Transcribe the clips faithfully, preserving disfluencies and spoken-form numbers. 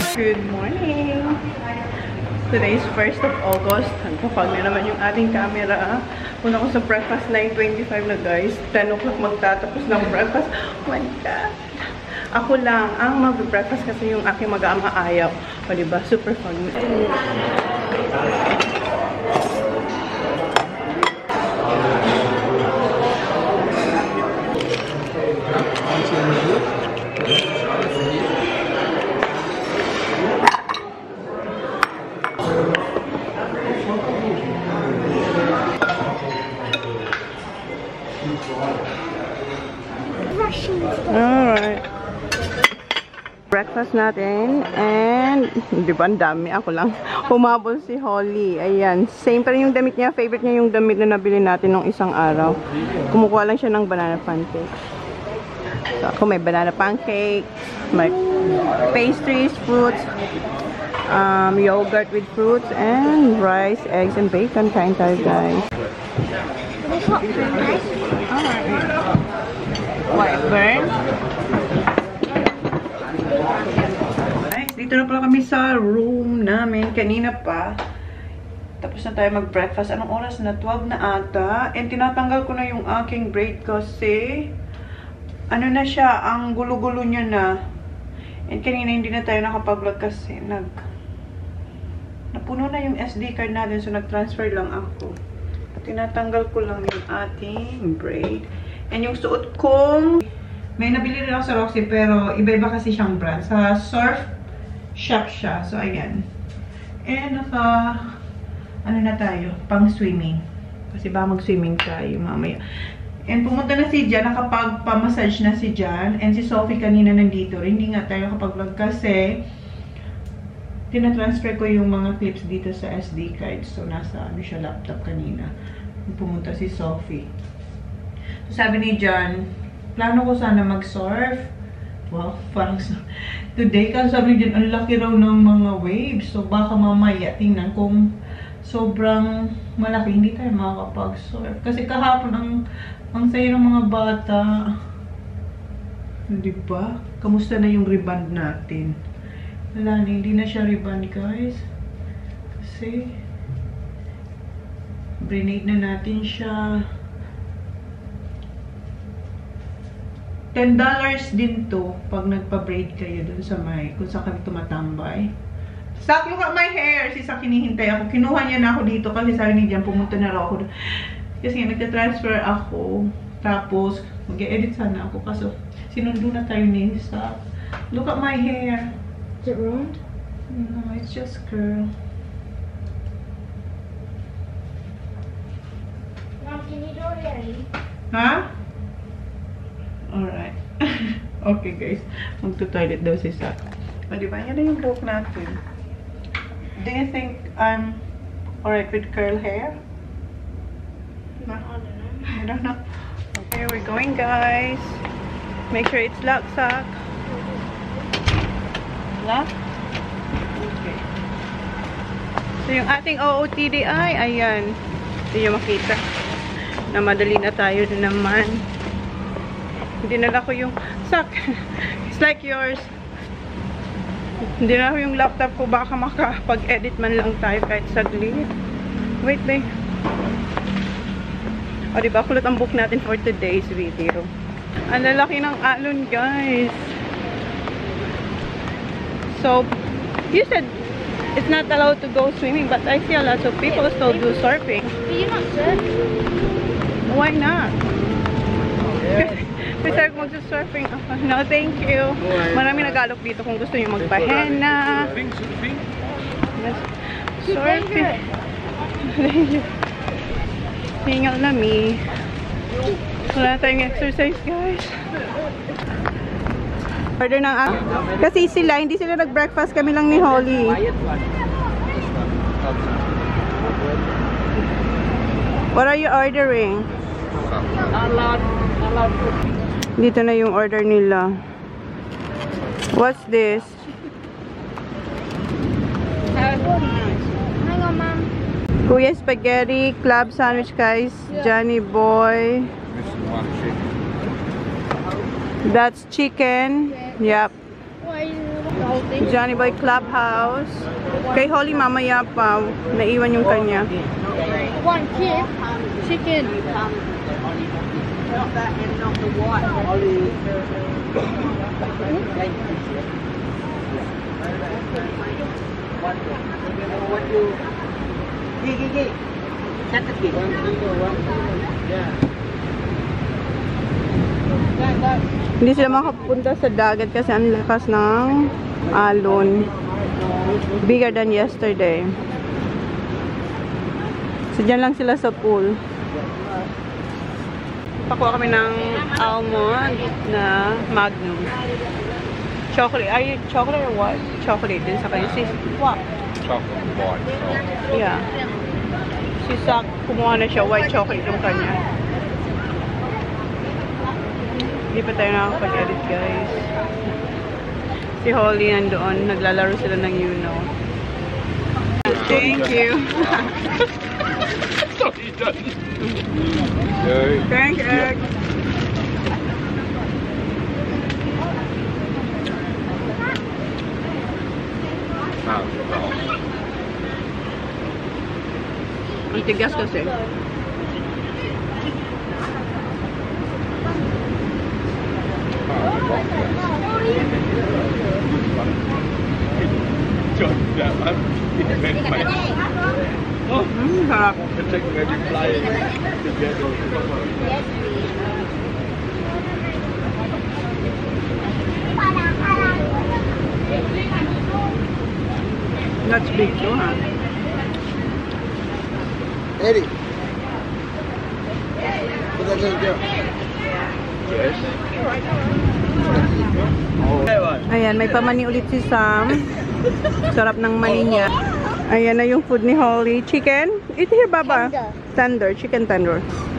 Good morning! Today is first of August. Nagpapag na naman yung ating camera. Una ko sa breakfast, nine twenty-five na guys. ten o'clock magtatapos ng breakfast. Oh my God! Ako lang ang mag-breakfast kasi yung aking mag-ama ayaw. O diba? Super fun. Alright. Breakfast natin. And, di ba, ang dami. Ako lang. Humabol si Holly. Ayan. Same pa rin yung damit niya. Favorite niya yung damit na nabili natin nung isang araw. Kumukuha lang siya ng banana pancake. So, ako may banana pancake. May pastries, fruits, um, yogurt with fruits, and rice, eggs, and bacon. Kain tayo, guys. Alright. White burn. Nice. Dito na pala kami sa room namin. Kanina pa. Tapos na tayo mag-breakfast. Anong oras na? twelve na ata. And tinatanggal ko na yung aking braid kasi ano na siya, ang gulo-gulo niya na. And kanina hindi na tayo nakapag-vlog kasi nag napuno na yung S D card natin. So nag-transfer lang ako. Tinatanggal ko lang yung ating braid. And yung suot kong, may nabili rin ako sa Roxy pero iba-iba kasi siyang brand. Sa Surf Shop siya. So, ayan. And naka, ano na tayo, pang swimming. Kasi ba mag-swimming tayo mamaya. And pumunta na si Jan, nakapagpamassage na si Jan. And si Sophie kanina nandito rin. Hindi nga tayo nakapag-vlog kasi tinatransfer ko yung mga clips dito sa S D card. So, nasa ano siya, laptop kanina. Pumunta si Sophie. Sabi ni John, plano ko sana mag-surf. Wow, parang today, kasi sabi ni John, ang laki raw ng mga waves. So, baka mamaya, tingnan kung sobrang malaki, hindi tayo makakapag-surf. Kasi kahapon, ang, ang sayo ng mga bata. Diba? Kamusta na yung reband natin? Wala na, hindi na siya reband, guys. Kasi, brinade na natin siya. ten dollars din to pag nagpa-braid kayo dun sa may, kung saan kami tumatambay. Sak, look at my hair! Si Sak, hinihintay ako. Kinuha niya na ako dito kasi sabi ni Jan, pumunta na raw ako. Kasi nga, nagta-transfer ako. Tapos, mag-e-edit sana ako. Kaso, sinundo na tayo ni Sak. Look at my hair. Is it ruined? No, it's just curl. Mom, can you do it already? Ha? Alright. Okay, guys. Magto-toilet daw si Sak. O, diba? Yan na yung buhok natin. Do you think I'm alright with curl hair? No? I don't know. I don't know. Okay, we're going, guys. Make sure it's locked, Sak. Lock? Okay. So, yung ating O O T D I, ayan. Hindi nyo makita. Na madali na tayo na naman. Dinala ko yung Sak. It's like yours. Dinala ko yung laptop ko. Baka makapag-edit man lang tayo kahit saglit. Wait, babe. O, diba? Kulot ang book natin for today's video. Ang lalaki ng alon, guys. So, you said it's not allowed to go swimming, but I see a lot of people still do surfing. But you not surf? Why not? Kasi sabi ko magsa-surfing ako. No, thank you. Marami nag-alok dito kung gusto nyo magpahena. Surfing. Hingal na mi. Wala tayong exercise, guys. Order ng ah. Kasi sila, hindi sila nag-breakfast. Kami lang ni Holly. What are you ordering? Dito na yung order nila. What's this? Hang on, Mom. Kuya Spaghetti, club sandwich, guys. Johnny Boy. That's chicken. Yep. Why? Johnny Boy Clubhouse. Kay Holly mamaya pa. Naiwan yung kanya. One kid. Chicken. Not that and not the white. What you? Gigi, gigi. Set the kid. Hindi sila makapunta sa dagat kasi ang lakas ng alon. Bigger than yesterday. So, dyan lang sila sa pool. Pakuha kami ng almond na Magnum. Chocolate. Ay, chocolate or what? Chocolate din sa kanya. Si, what? Chocolate white. Yeah. Si Sak, kumuha na siya. White chocolate yung kanya. Hindi pa tayo nakakapag-edit, guys. Si Holly nandoon. Naglalaro sila ng Uno. Thank you. No, he doesn't. Thank you. Ang tigas kasi. Oh, Mm, sarap. it's like maybe flying together. That's big too, huh? Eddie. What's that little girl? Yes. Ayan, may pamani ulit si Sam. Sarap ng mani niya. Ayan na yung food ni Holly. Chicken? Eat here, Baba. Tender. Tender. Chicken tender.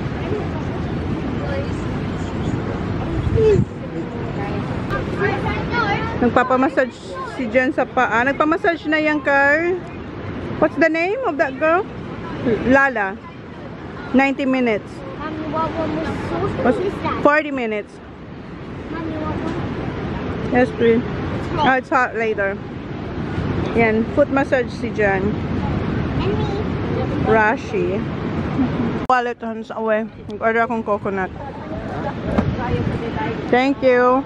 Nagpapamassage si Jen sa paa. Nagpamassage na yung car. What's the name of that girl? Lala. ninety minutes. Mommy, what one was sauce? Was What is that? forty minutes. Mommy, what one? Yes, please. Oh, it's hot later. Yan. Foot massage si Jen. And me. Rashi. Wallet hands away. Nag-order akong coconut. Thank you.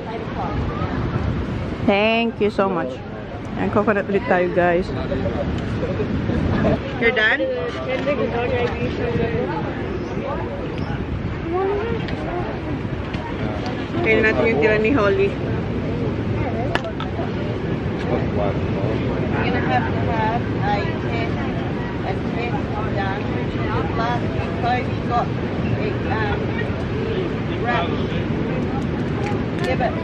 Thank you so much. And coconut ulit tayo, guys. You're done? Kaya natin yung tira ni Holly. You're gonna have to have a test, a test done. Last week, Toby got it um, wrapped. Yeah, but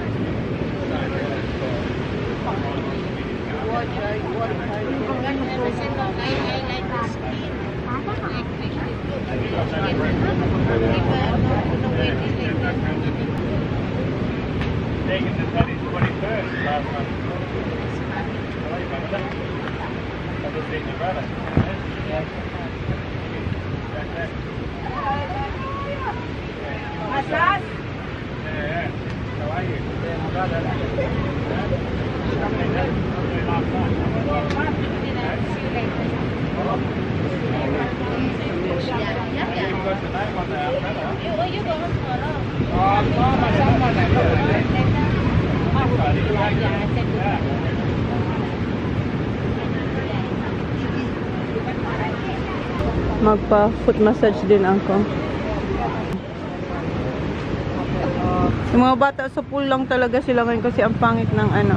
what, Joe? What, Taking the twenty-first last month. That was big brother. Massage? Yeah. How are you? Brother. Magpa foot massage din ako. Yung mga bata sa pool lang talaga sila ngayon kasi ang pangit ng ano.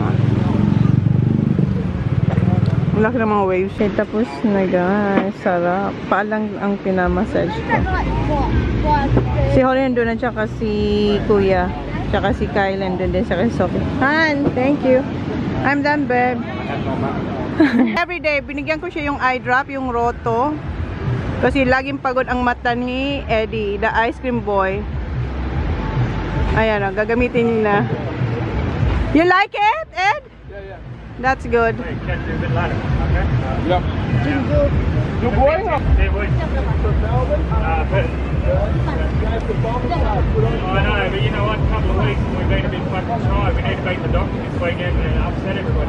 Wala ka ng mga waves. Eh, tapos na guys, sarap. Paalang ang pinamassage ko. Si Holly nandun at saka si Kuya. Tsaka si Kyle nandun din sa Sophie. Han, thank you. I'm done, babe. Every day, binigyan ko siya yung eye drop, yung Roto. Kasi laging pagod ang mata ni Eddie, the ice cream boy. Ayan o, gagamitin nila. You like it, Ed? Yeah, yeah. That's good. Hey, catch you a bit later. Okay? Ginger. Good boy. Hey, boy. Uh, but I know, but you know what? A couple of weeks and we've been a bit fucking shy. We need to beat the doctor this weekend and upset everybody.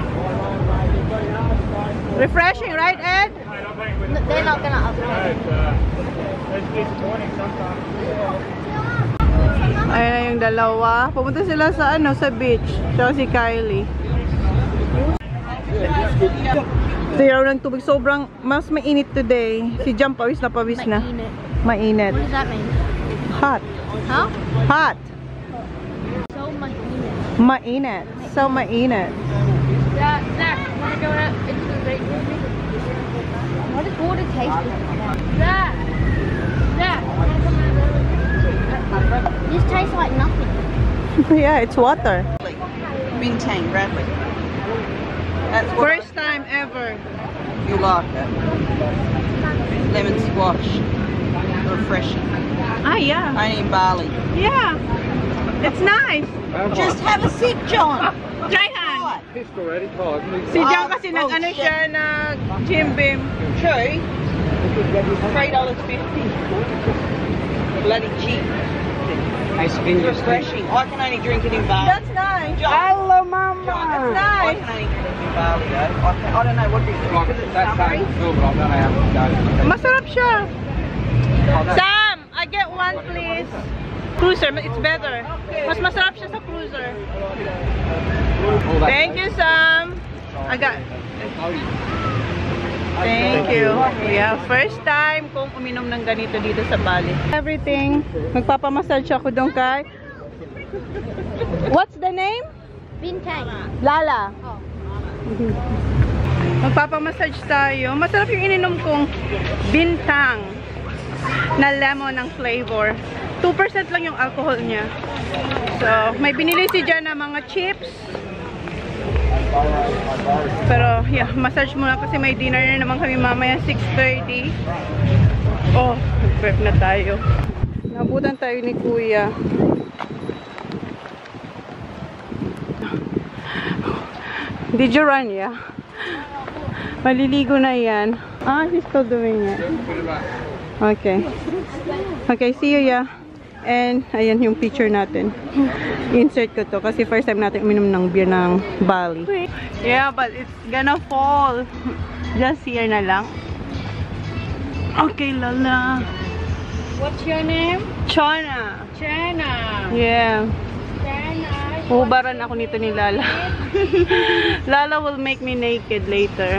Refreshing, right, Ed? Mate, I've been with They're not gonna No, upload. it's, uh, it's disappointing sometimes. Ayan na yung dalawa. Pumunta sila sa ano, sa beach. Siya si Kylie. Zero ng tubig. Sobrang mas mainit today. Si Jam pawis na pawis na. Mainit. What does that mean? Hot. Huh? Hot. So mainit. Mainit. So mainit. Zach, Zach, wanna go out into the lake with me? What does water taste like? Zach! Zach, wanna come out of the This tastes like nothing. Yeah, it's water. Bintang, Bradley. That's what First time ever. you like it. Lemon squash. Refreshing. Ah, yeah. Only in Bali. Yeah. It's nice. Just have a sip, John. Try hand. Pissed already, Todd. Si Jam Oh, kasi oh, nag-ano shit. siya, nag-gym beam. True. Three dollars fifty. Bloody cheap. Refreshing. I can only drink it in Bali. That's nice. John, Hello, Mama. John, That's I nice. can only drink it in Bali though. I, can, I don't know what it is because it's summery. Masarap siya. Sam, I get one please. Cruiser, it's better. Mas masarap siya sa cruiser. Thank you, Sam. I got. Thank you. Yeah, first time kong uminom ng ganito dito sa Bali. Everything. Magpapamassage ako doon kay. What's the name? Bintang. Lala. Magpapamassage tayo. Masarap yung ininom kong bintang na lemon ng flavor. two percent lang yung alcohol niya. So, may binili si Jan na mga chips. Pero, yeah, massage muna kasi may dinner na naman kami mamaya six thirty. Oh, prep na tayo. Nabutan tayo ni Kuya. Did you run, yeah? Maliligo na yan. Ah, he's still doing it. Okay. Okay, see you, yeah. And, ayan yung picture natin. Insert ko to kasi first time natin uminom ng beer ng Bali. Yeah, but it's gonna fall. Just here na lang. Okay, Lala. What's your name? Chana. Chana. Yeah. Chana. Hubaran ako nito ni Lala. Lala will make me naked later.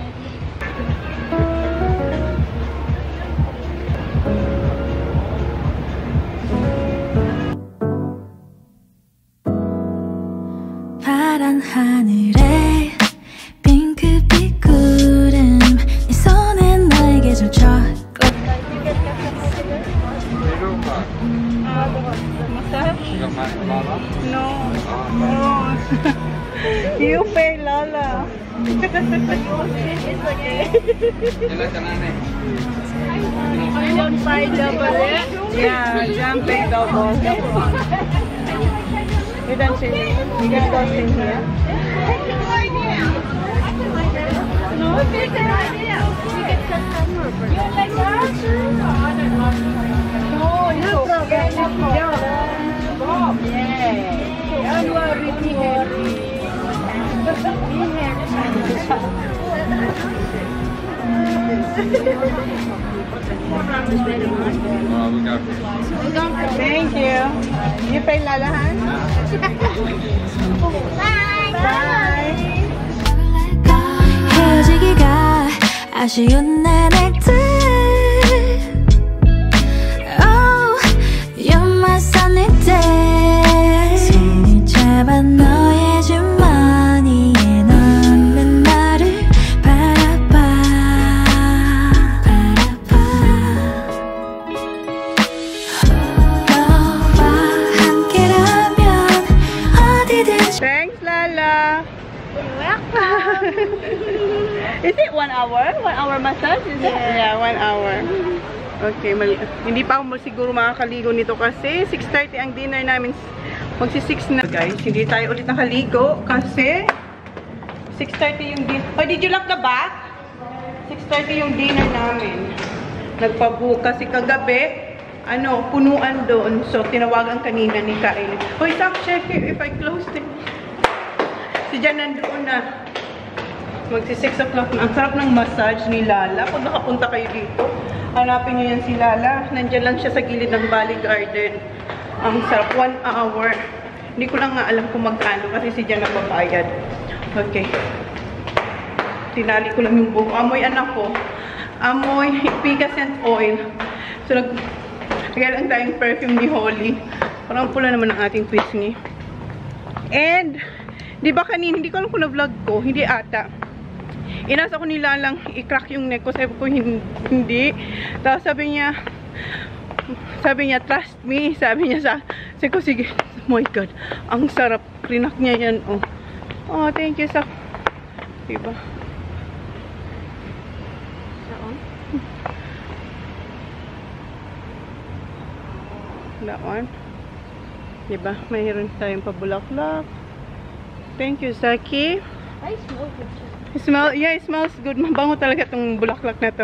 파란 하늘에 핑크빛 구름 네 손에 나에게 젖혀 No. No. You pay Lala. I don't buy double it. Yeah, Jam pay double. You don't see me. You can go in here. No, it's a good idea. We get customer for you like that? No, no problem. No problem. Yeah. I'm worried. Be happy. Thank you. You pay Lala, huh? Bye. Bye. 헤어지기가 아쉬운 내 날들 Oh, you're my sunny day 손을 잡아 너의 주머니에 넣는 나를 바라봐 바라봐 너와 함께라면 어디든지 Thanks, Lala. Is it one hour? One hour massage? Is it? Yeah, one hour. Okay, mali hindi pa ako siguro makakaligo nito kasi six thirty ang dinner namin. Magsi six na. Guys, hindi tayo ulit nakaligo kasi six thirty yung dinner. Oh, did you lock the bath? six thirty yung dinner namin. Nagpabook kasi kagabi. ano, punuan doon. So, tinawagan kanina ni Kylie. Hoy, Sak, check if I closed it. Si Jan nandoon na. Magsi six o'clock na. Ang sarap ng massage ni Lala. Pag nakapunta kayo dito, hanapin niyo yan si Lala. Nandyan lang siya sa gilid ng Valley Garden. Ang sarap. One hour. Hindi ko lang nga alam kung magkano kasi si Jan nagbabayad. Okay. Tinali ko lang yung buhok. Amoy anak ko. Amoy Picascent oil. So, nag Kaya lang tayong perfume ni Holly. Parang pula naman ang ating pisngi. And, di ba kanina, hindi ko alam kung na-vlog ko. Hindi ata. Inasa ko nila lang i-crack yung neck ko. Sabi ko, hindi. Tapos sabi niya, sabi niya, trust me. Sabi niya sa, sabi ko, sige. Oh my God. Ang sarap. Rinak niya yan. Oh, oh thank you sa, diba? That one. Diba? Mayroon tayong pabulaklak. Thank you, Saki. I smell good. It smell, yeah, it smells good. Mabango talaga itong bulaklak na to.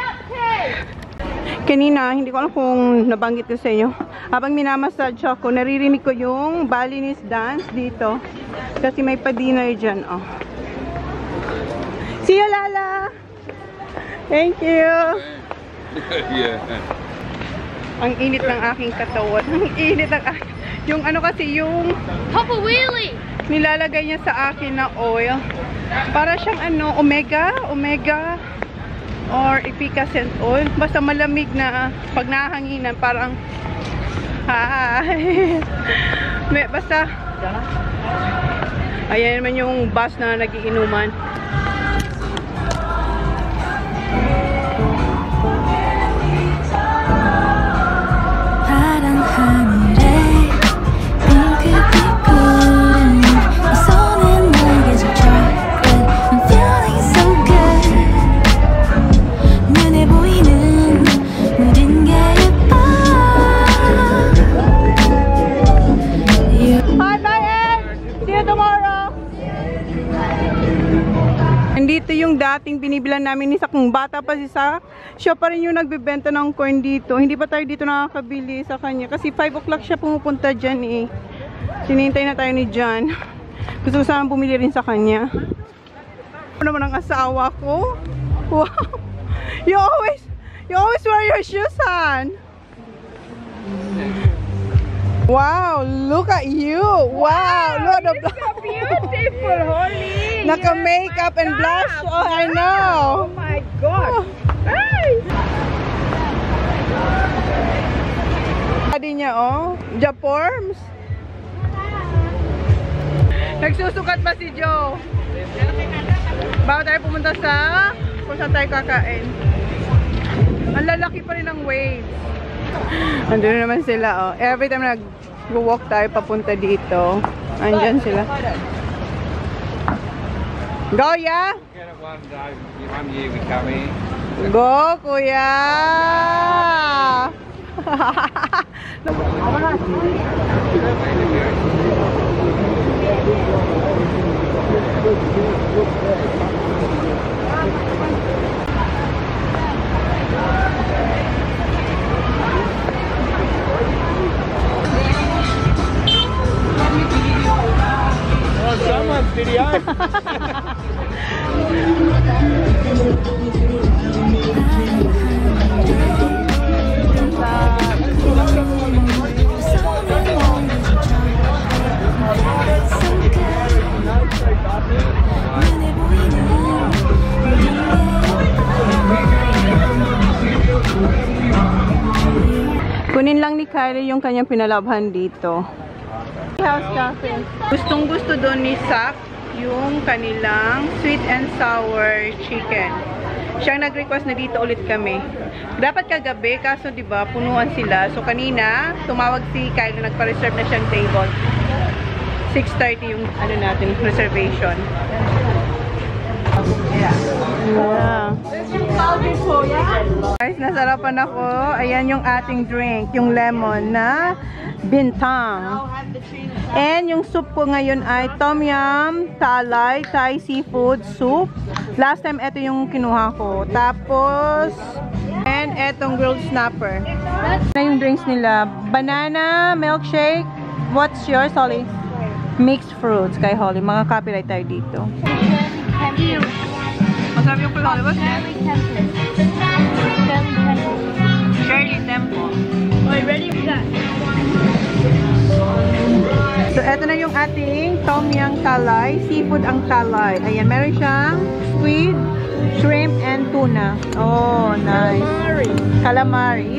Kanina, hindi ko alam kung nabanggit ko sa inyo. Habang minamassage ako, naririnig ko yung Balinese dance dito. Kasi may pa-dinner dyan, oh. See you, Lala! Thank you! Yeah. Ang init ng aking katawan. Ang init ng aking... Yung ano kasi, yung... Papa Wheelie! Nilalagay niya sa akin na oil. Para siyang ano, omega, omega, or epicacent oil. Basta malamig na pag nahanginan, parang... Hi! Basta... Ayan naman yung bus na nagiinuman. Dito yung dating binibilan namin ni Sak. Kung bata pa si Sak, siya pa rin yung nagbebenta ng corn dito. Hindi pa tayo dito nakakabili sa kanya. Kasi five o'clock siya pumupunta dyan eh. Sinintay na tayo ni John. Gusto ko sana bumili rin sa kanya. Ano naman ang asawa ko? Wow! You always, you always wear your shoes, Han. Wow! Look at you! Wow! Look at the Beautiful, Holly. Naka-makeup and blush. Oh, I know. Oh my God. Hey. Adi niya, oh. Japorms. Nagsusukat pa si Joe. Bago tayo pumunta sa kung saan tayo kakain. Ang lalaki pa rin ng waves. Andun naman sila, oh. Every time nag-walk tayo papunta dito, andyan sila. Go, yeah? Get it one day, one year we come in. Go, kuya! Oh, someone's video. Kunin lang ni Kylie yung kanyang pinalabhan dito. House Cafe. Gustong gusto doon ni Sak yung kanilang sweet and sour chicken. Siyang nag-request na dito ulit kami. Dapat kagabi, kaso diba, punuan sila. So kanina, tumawag si Kylie, nagpa-reserve na siyang table. six thirty yung ano natin, reservation. Yeah. Guys, nasarapan ako. Ayan yung ating drink, yung lemon na bintang. And yung soup ko ngayon ay tom yum, Thai, Thai seafood soup. Last time, ito yung kinuha ko. Tapos, And etong grilled snapper. Na yung drinks nila. Banana, milkshake. What's yours, Holly? Mixed fruits kay Holly. Mga copyright tayo dito. Masarap yung kay Holly. What's that? Shirley Temple. Alright, ready? We got. So, eto na yung ating tom yum kalay. Seafood ang kalay. Ayan, meron siyang squid, shrimp, and tuna. Oh, nice. Calamari.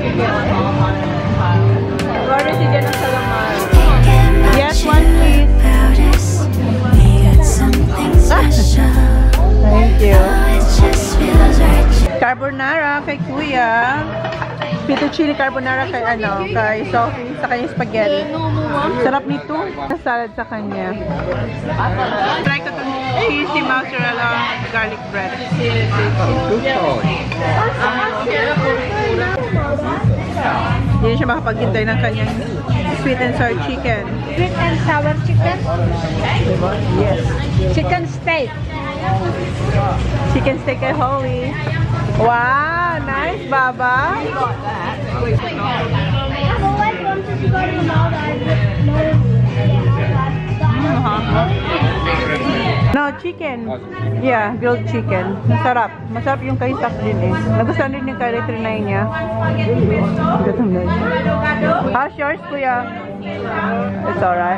Order si Jen ng calamari. Yes, one please. Thank you. Carbonara kay Kuya. Fettuccine carbonara kay ano, kay Sophie, sa kanyang spaghetti. Sarap nito. Salad sa kanya. Try ko itong cheesy mozzarella garlic bread. Hindi siya makapaghintay ng kanyang sweet and sour chicken. Sweet and sour chicken? Yes. Chicken steak. Chicken steak kay Holly. Wow! Nice, Baba! No, chicken. Yeah, grilled chicken. Masarap. Masarap yung kay Sak din eh. Nagustuhan din yung kay Trinay niya. Gutom na siya. How's yours, Kuya? It's alright.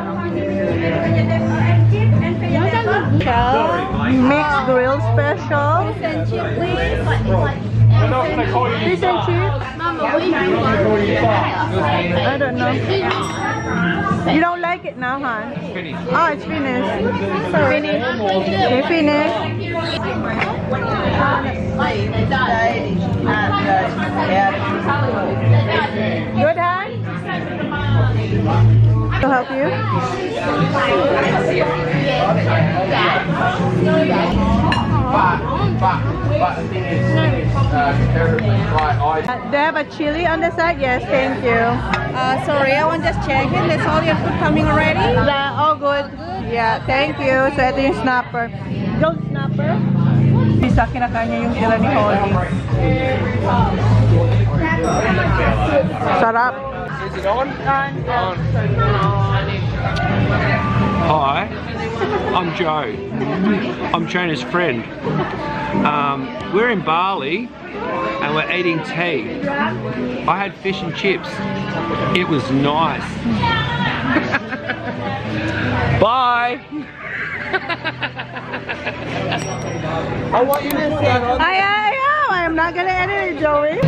Mixed grill special. Fish and chips? I don't know. You don't like it now, huh? Oh, it's finished. Finished. Okay, finished. Good, huh? To help you? But, but, but the thing is, uh, comparatively, right, I... Uh, do you have a chili on the side? Yes, thank you. Uh, sorry, I want just check it. That's all your food coming already? Yeah, all good. Yeah, thank you. So, ito yung snapper. Gold snapper. Isa, kinakain niya yung tira ni Holly. Sarap. Is it on? On. Hi, I'm Joe. I'm Jonah's friend. Um, we're in Bali and we're eating tea. I had fish and chips. It was nice. Bye. I want you to stand on. I, I am. I'm not gonna edit it, Joey.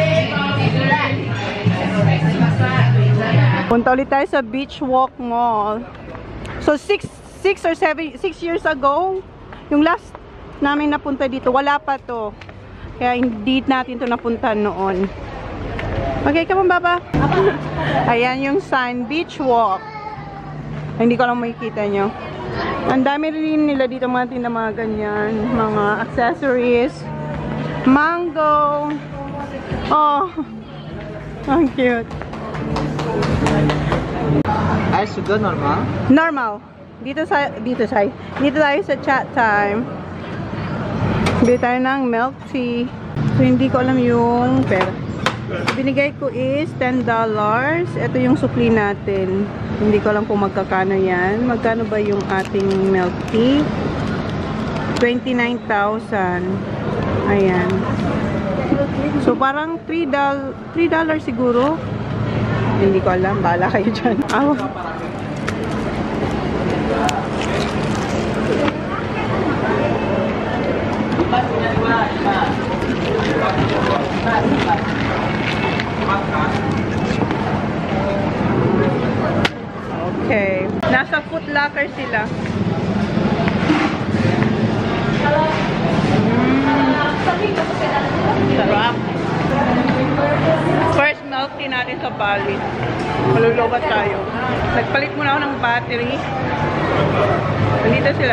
Punta ulit tayo sa Beach Walk Mall. So, six, six or seven, six years ago, yung last namin napunta dito, wala pa to. Kaya hindi natin to napunta noon. Okay, come on, Baba. Ayan yung sign, Beach Walk. Ay, hindi ko lang makikita nyo. Ang dami rin nila dito mga tinda, mga ganyan, mga accessories. Mango. Oh, ang cute. Ay, sugar normal? Normal. Dito sa dito sa dito tayo sa chat time. Bili tayo ng milk tea. So, hindi ko alam yung pera. Binigay ko is ten dollars. Ito yung sukli natin. Hindi ko alam kung magkakano yan. Magkano ba yung ating milk tea? twenty-nine thousand. Ayan. So, parang three dollars siguro. Hindi ko alam. Bahala kayo dyan. Awa. Okay. Nasa Foot Locker sila. Sarap. First milk tea natin sa Bali. Malulubat tayo. Nagpalit muna ako ng battery. Nandito sila.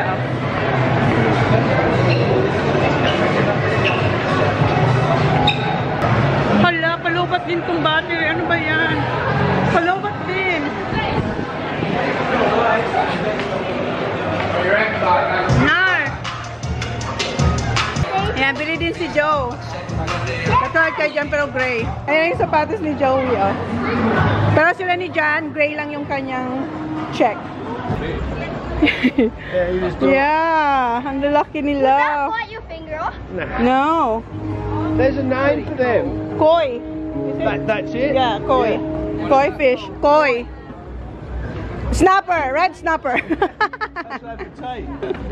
Hala, palubat din tong battery. Ano ba yan? Palubat din. Nar! Ayan, bili din si Joe. Clark kayo dyan, pero gray. Ayan yung sapatos ni Joey, oh. Pero sila ni Jan, gray lang yung kanyang check. Yeah, you just do it. Yeah, ang lalaki That nila. bite your finger off? No. There's a name for them. Koi. That, that's it? Yeah, koi. Koi fish. Koi. Snapper. Red snapper. That's over tea.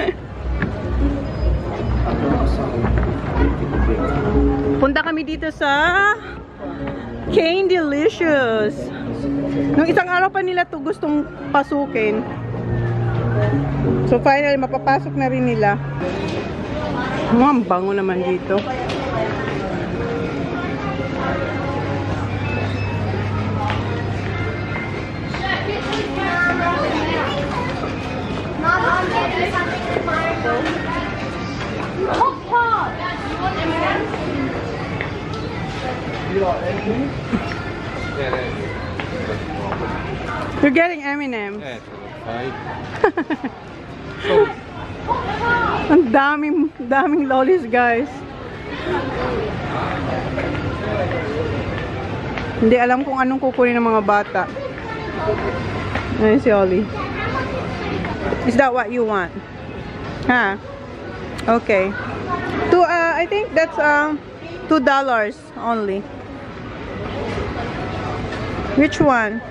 Punta kami dito sa Cane Delicious. Nung isang araw pa nila to gustong pasukin. So finally, mapapasok na rin nila. Oh, ang bango naman dito. You're getting M and M's. Ang daming, daming lollies, guys. Hindi alam kung anong kukunin ng mga bata. Ayun si Ollie. Is that what you want? Huh? Okay. Two, uh, I think that's um two dollars only. Which one?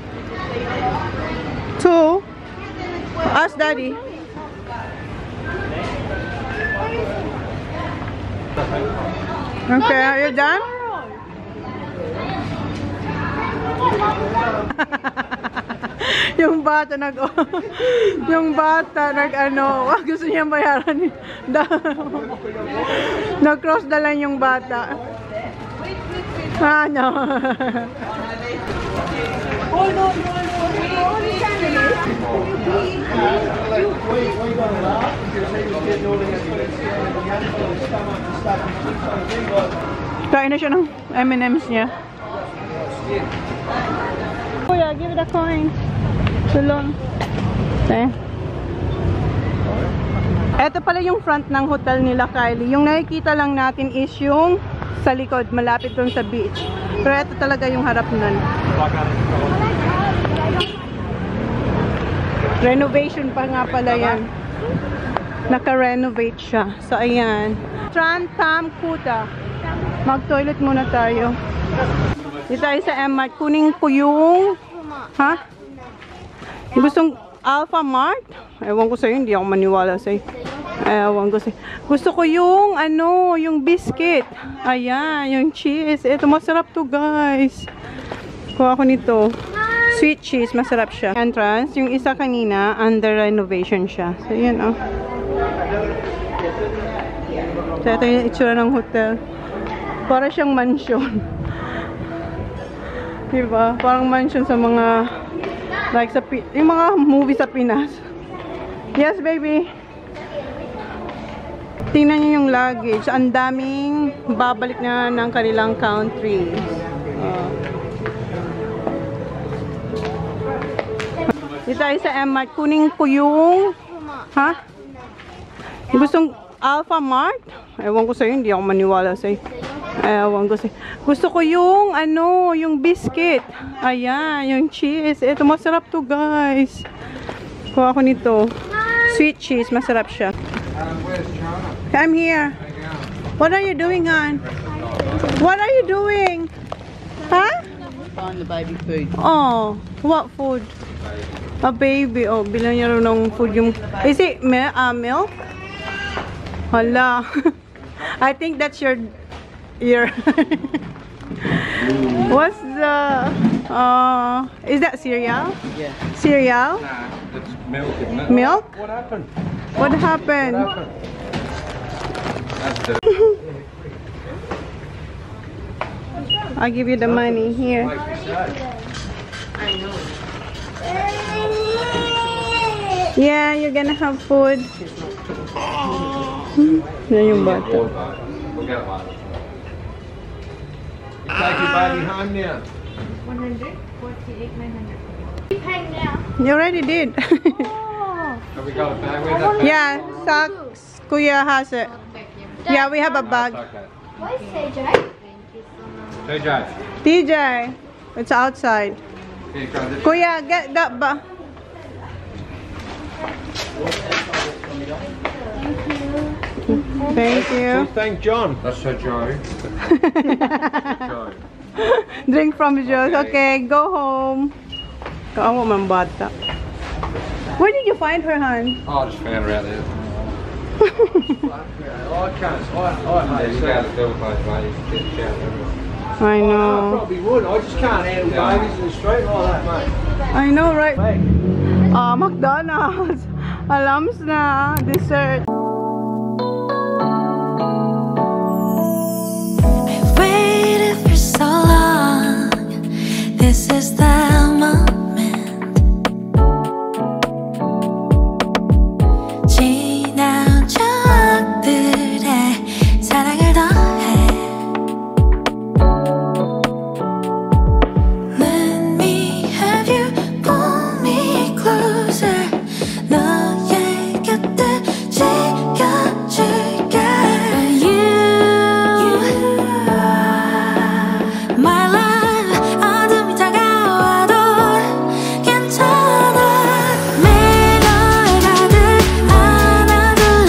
Two? Ask Daddy. Okay, are you done? Yung bata nag yung bata nag ano, gusto niya bayaran. Nag-cross the line yung bata. Ah, no. Hold on, kain na siya ng M and M's niya. Kuya, give it a coin. Tulong. Okay. Ito pala yung front ng hotel nila, Kylie. Yung nakikita lang natin is yung sa likod, malapit dun sa beach. Pero ito talaga yung harap nun. Renovation pa nga pala yan. Naka-renovate siya. So, ayan. Tran Tam Kuta. Mag-toilet muna tayo. Dito tayo sa M-Mart. Kunin ko yung... Ha? Gustong Alpha Mart? Ewan ko sa'yo. Hindi ako maniwala sa'yo. Ewan ko sa'yo. Gusto ko yung ano, yung biscuit. Ayan, yung cheese. Ito, masarap to, guys. Kuha ko nito. Sweet cheese. Masarap siya. Entrance. Yung isa kanina, under renovation siya. So, yan, oh. So, ito yung itsura ng hotel. Para siyang mansion. Diba? Parang mansion sa mga like sa yung mga movie sa Pinas. Yes, baby. Tingnan niyo yung luggage. Ang daming babalik na ng kanilang country. Uh. Dito tayo sa M-Mart. Kunin ko yung... Ha? Gustong Alpha Mart? Ewan ko sa'yo. Hindi ako maniwala sa'yo. Ewan ko sa'yo. Gusto ko yung ano, yung biscuit. Ayan, yung cheese. Ito, masarap to, guys. Kuha ko nito. Sweet cheese. Masarap siya. I'm here. What are you doing, hon? What are you doing? Huh? Find the baby food. Oh, what food? A baby. Oh, bilang niya rin ng food yung... Is it mi uh, milk? Hala. I think that's your... your... What's the... Uh, is that cereal? Yeah. Cereal? Nah, it's milk, isn't it? Milk? What happened? What happened? What happened? That's the... I'll give you the money. Here. Yeah, you're gonna have food. Yan yung bata. We'll get one. You take your baby home now. one hundred forty-eight nine hundred. You paying now? You already did. Oh. Have we got a bag? Where's that bag? Yeah, Saks, Kuya has it. Yeah, we have a bag. Okay. Where's C J? T J. T J, it's outside. Here, grab this. Kuya, get that ba? Thank you. Thank John. That's Sir Joe. Joe. Drink from Joe's. Okay, go home. Kaawa man bata. Where did you find her, hon? Oh, I just found her out there. I can't. I, I hate I I know. probably would. I just can't handle Yeah. babies in the street like that, mate. I know, right? Mate. Ah, McDonald's. Alams na. Dessert. Waited for so long. This is the moment. 지난 추억들에 사랑을 더해. Let me have you pull me closer. 너의 곁에 지켜줄게. You, my love. 어둠이 다가와도 괜찮아. 매일 널 가득 안아둘래.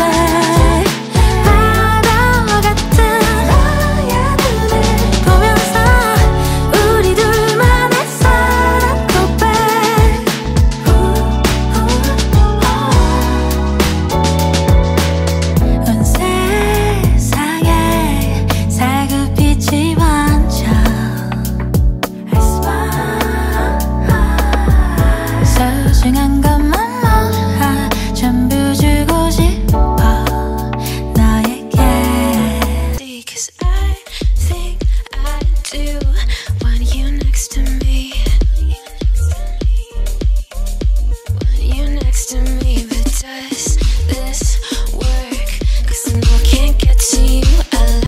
바다와 같은 너의 눈을 보면서 우리 둘만의 사랑 고백. 온 세상에 살구빛이 번져. I smile. 소중한 것만 몰라. 전부 주고 싶어 너에게. 'Cause I